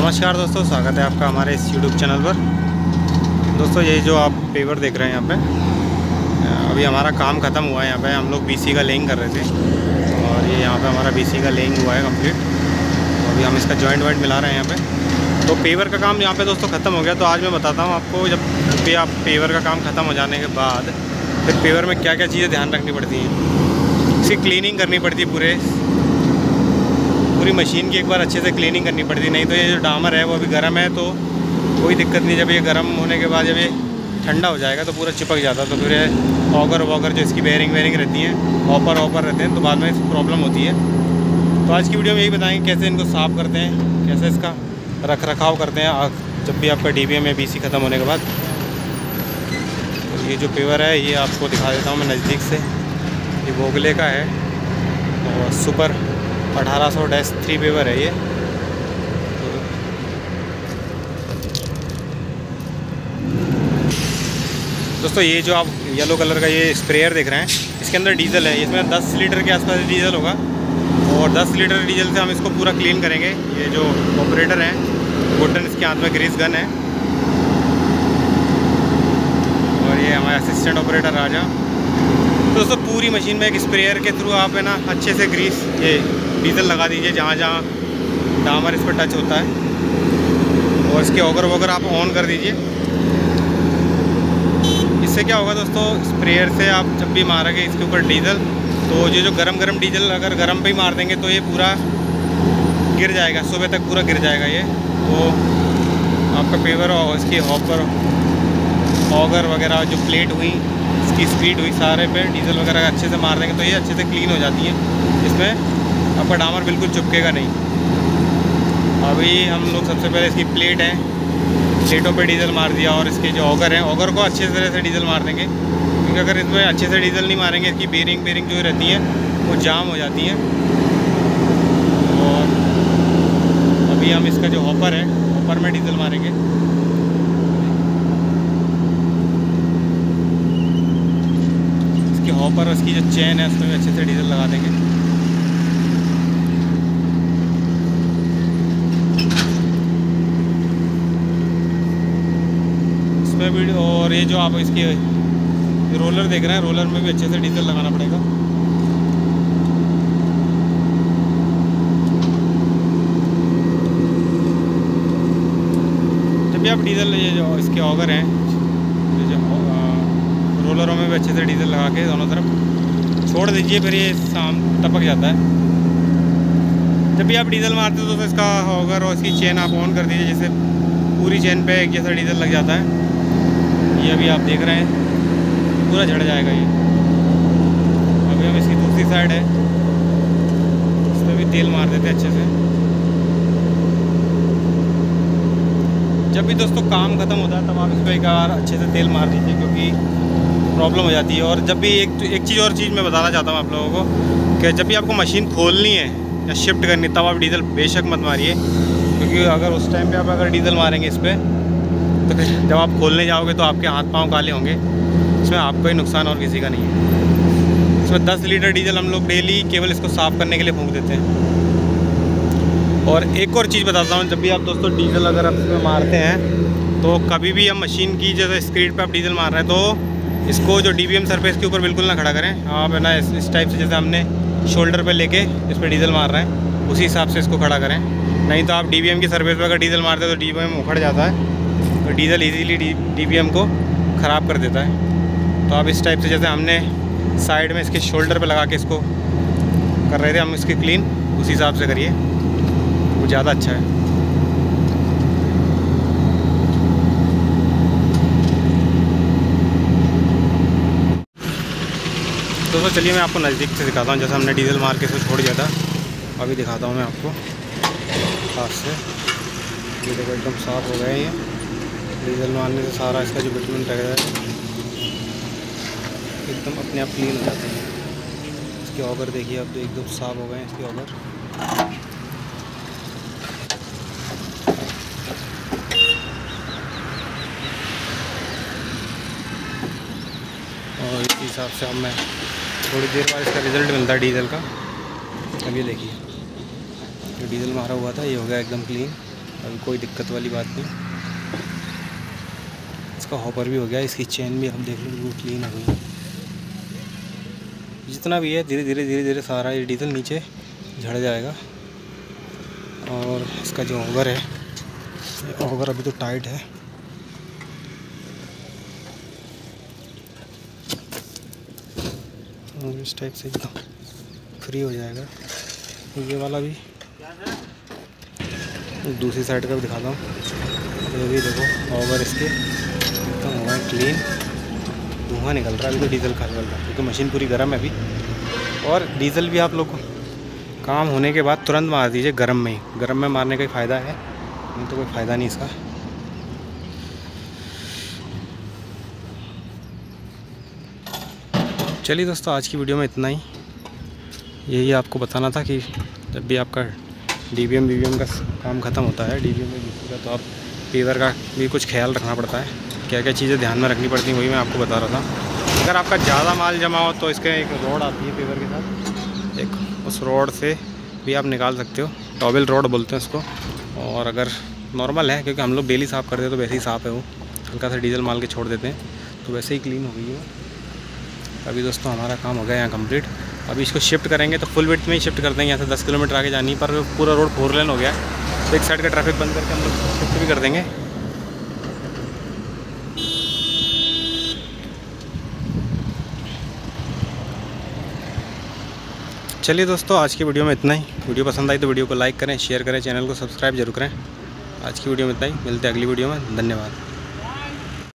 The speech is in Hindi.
नमस्कार दोस्तों, स्वागत है आपका हमारे इस यूट्यूब चैनल पर। दोस्तों ये जो आप पेवर देख रहे हैं यहाँ पे, अभी हमारा काम ख़त्म हुआ है। यहाँ पे हम लोग बीसी का लेइंग कर रहे थे और ये यहाँ पे हमारा बीसी का लेइंग हुआ है कंप्लीट। तो अभी हम इसका जॉइंट वाइंट मिला रहे हैं यहाँ पे। तो पेवर का काम यहाँ पे दोस्तों ख़त्म हो गया। तो आज मैं बताता हूँ आपको, जब भी आप पेवर का काम ख़त्म हो जाने के बाद फिर पेवर में क्या क्या चीज़ें ध्यान रखनी पड़ती हैं। इसकी क्लीनिंग करनी पड़ती है, पूरी मशीन की एक बार अच्छे से क्लीनिंग करनी पड़ती। नहीं तो ये जो डामर है वो अभी गर्म है तो कोई दिक्कत नहीं। जब ये गर्म होने के बाद जब ये ठंडा हो जाएगा तो पूरा चिपक जाता है। तो फिर ऑगर वॉगर जो इसकी बेयरिंग रहती हैं, ऑपर रहते हैं, तो बाद में प्रॉब्लम होती है। तो आज की वीडियो में यही बताएंगे कैसे इनको साफ़ करते हैं, कैसे इसका रख रखाव करते हैं जब भी आपका DBM या BC ख़त्म होने के बाद। तो ये जो पेवर है ये आपको दिखा देता हूँ मैं नज़दीक से। ये वोगले का है और सुपर 1800-3 पेवर है ये। दोस्तों ये जो आप येलो कलर का ये स्प्रेयर देख रहे हैं, इसके अंदर डीजल है। इसमें 10 लीटर के आसपास डीजल होगा और 10 लीटर डीजल से हम इसको पूरा क्लीन करेंगे। ये जो ऑपरेटर हैं वुडन, इसके हाथ में ग्रीस गन है और ये हमारे असिस्टेंट ऑपरेटर राजा। दोस्तों पूरी मशीन में एक स्प्रेयर के थ्रू आप है ना अच्छे से ग्रीस ये डीजल लगा दीजिए जहाँ जहाँ डामर इस पर टच होता है और इसके ऑगर वॉगर आप ऑन कर दीजिए। इससे क्या होगा दोस्तों, स्प्रेयर से आप जब भी मारोगे इसके ऊपर डीजल, तो ये जो गरम डीजल अगर गरम पे ही मार देंगे तो ये पूरा गिर जाएगा, सुबह तक पूरा गिर जाएगा ये। तो आपका पेवर और इसकी हॉपर ऑगर वगैरह जो प्लेट हुई, इसकी स्पीड हुई, सारे पे डीजल वगैरह अच्छे से मार देंगे तो ये अच्छे से क्लीन हो जाती है। इसमें आपका डामर बिल्कुल चिपकेगा नहीं। अभी हम लोग सबसे पहले इसकी प्लेट है, प्लेटों पे डीजल मार दिया और इसके जो ऑगर हैं, ऑगर को अच्छे तरह से डीजल मार देंगे, क्योंकि अगर इसमें अच्छे से डीजल नहीं मारेंगे इसकी बेरिंग जो रहती है वो जाम हो जाती है। और अभी हम इसका जो हॉपर है, हॉपर में डीजल मारेंगे। इसकी हॉपर और इसकी जो चेन है उसमें भी अच्छे से डीजल लगा देंगे। भी, और ये जो आप इसके रोलर देख रहे हैं, रोलर में भी अच्छे से डीजल लगाना पड़ेगा। जब भी आप डीजल, ये जो इसके ऑगर हैं, ये जो रोलरों में भी अच्छे से डीजल लगा के दोनों तरफ छोड़ दीजिए, फिर ये टपक जाता है। जब भी आप डीजल मारते हो तो इसका ऑगर और इसकी चेन आप ऑन कर दीजिए, जिससे पूरी चेन पे एक जैसा डीजल लग जाता है। ये अभी आप देख रहे हैं पूरा झड़ जाएगा ये। अभी हम इसकी दूसरी साइड है, इस पर भी तेल मार देते हैं अच्छे से। जब भी दोस्तों काम ख़त्म होता है तब आप इस पर एक बार अच्छे से तेल मार दीजिए, क्योंकि प्रॉब्लम हो जाती है। और जब भी एक चीज़ और चीज़ मैं बताना चाहता हूँ आप लोगों को, कि जब भी आपको मशीन खोलनी है या शिफ्ट करनी, तब आप डीजल बेशक मत मारिए, क्योंकि अगर उस टाइम पे आप अगर डीजल मारेंगे इस पर, तो फिर जब आप खोलने जाओगे तो आपके हाथ पांव काले होंगे। इसमें आपको ही नुकसान और किसी का नहीं है। इसमें 10 लीटर डीजल हम लोग डेली केवल इसको साफ़ करने के लिए फूंक देते हैं। और एक और चीज़ बताता हूँ, जब भी आप दोस्तों डीजल अगर आप इसमें मारते हैं तो कभी भी हम मशीन की जैसे स्पीड पे आप डीजल मार रहे हैं तो इसको जो DBM सरफेस के ऊपर बिल्कुल ना खड़ा करें। आप है ना इस टाइप से, जैसे हमने शोल्डर पर लेके इस पर डीजल मार रहे हैं उसी हिसाब से इसको खड़ा करें। नहीं तो आप DBM की सरफेस पर अगर डीजल मारते हैं तो DBM उखड़ जाता है, तो डीजल इजीली DBM को ख़राब कर देता है। तो आप इस टाइप से, जैसे हमने साइड में इसके शोल्डर पे लगा के इसको कर रहे थे हम इसकी क्लीन, उसी हिसाब से करिए, वो ज़्यादा अच्छा है। दोस्तों चलिए मैं आपको नज़दीक से दिखाता हूँ, जैसे हमने डीजल मार के इसको छोड़ दिया था। अभी दिखाता हूँ मैं आपको पास से। ये देखो एकदम साफ़ हो गए ये। डीजल मारने से सारा इसका जो बिटुमेन रह गया है एकदम अपने आप क्लीन हो जाते हैं। इसके ऑगर देखिए, अब तो एकदम साफ़ हो गए हैं इसके ऑगर। और इस हिसाब से अब मैं थोड़ी देर बाद इसका रिज़ल्ट मिलता है डीजल का। अब ये देखिए, जो डीजल मारा हुआ था ये हो गया एकदम क्लीन। अभी कोई दिक्कत वाली बात नहीं। इसका हॉपर भी हो गया, इसकी चेन भी आप देख लो बिल्कुल क्लीन हो गई। जितना भी है धीरे धीरे सारा ये डीजल नीचे झड़ जाएगा। और इसका जो ऑगर है, ये ऑगर अभी तो टाइट है। और इस टाइप से एकदम फ्री हो जाएगा। ये वाला भी दूसरी साइड का भी दिखाता हूँ। ये भी देखो ऑवर इसके एकदम हुआ है क्लीन, धुआं निकल रहा है। अभी तो डीजल खा चल रहा है क्योंकि मशीन पूरी गर्म है अभी। और डीजल भी आप लोग काम होने के बाद तुरंत मार दीजिए गर्म में ही। गर्म में मारने का ही फ़ायदा है, नहीं तो कोई फ़ायदा नहीं इसका। चलिए दोस्तों, आज की वीडियो में इतना ही। यही आपको बताना था कि जब भी आपका DBM का काम ख़त्म होता है, DBM का, तो आप पेवर का भी कुछ ख्याल रखना पड़ता है। क्या क्या चीज़ें ध्यान में रखनी पड़ती हैं वही मैं आपको बता रहा था। अगर आपका ज़्यादा माल जमा हो तो इसके एक रोड आती है पेवर के साथ, एक उस रोड से भी आप निकाल सकते हो। टॉवेल रोड बोलते हैं उसको। और अगर नॉर्मल है, क्योंकि हम लोग डेली साफ़ करते हैं तो वैसे ही साफ़ है वो, हल्का सा डीजल माल के छोड़ देते हैं तो वैसे ही क्लीन हो गई है। अभी दोस्तों हमारा काम हो गया यहाँ कंप्लीट। अभी इसको शिफ्ट करेंगे तो फुल विड्थ में ही शिफ्ट कर देंगे। यहाँ से 10 किलोमीटर आगे जानी, पर पूरा रोड 4 लेन हो गया है तो एक साइड का ट्रैफिक बंद करके हम लोग शिफ्ट भी कर देंगे। चलिए दोस्तों, आज की वीडियो में इतना ही। वीडियो पसंद आई तो वीडियो को लाइक करें, शेयर करें, चैनल को सब्सक्राइब जरूर करें। आज की वीडियो में इतना ही, मिलते हैं अगली वीडियो में। धन्यवाद।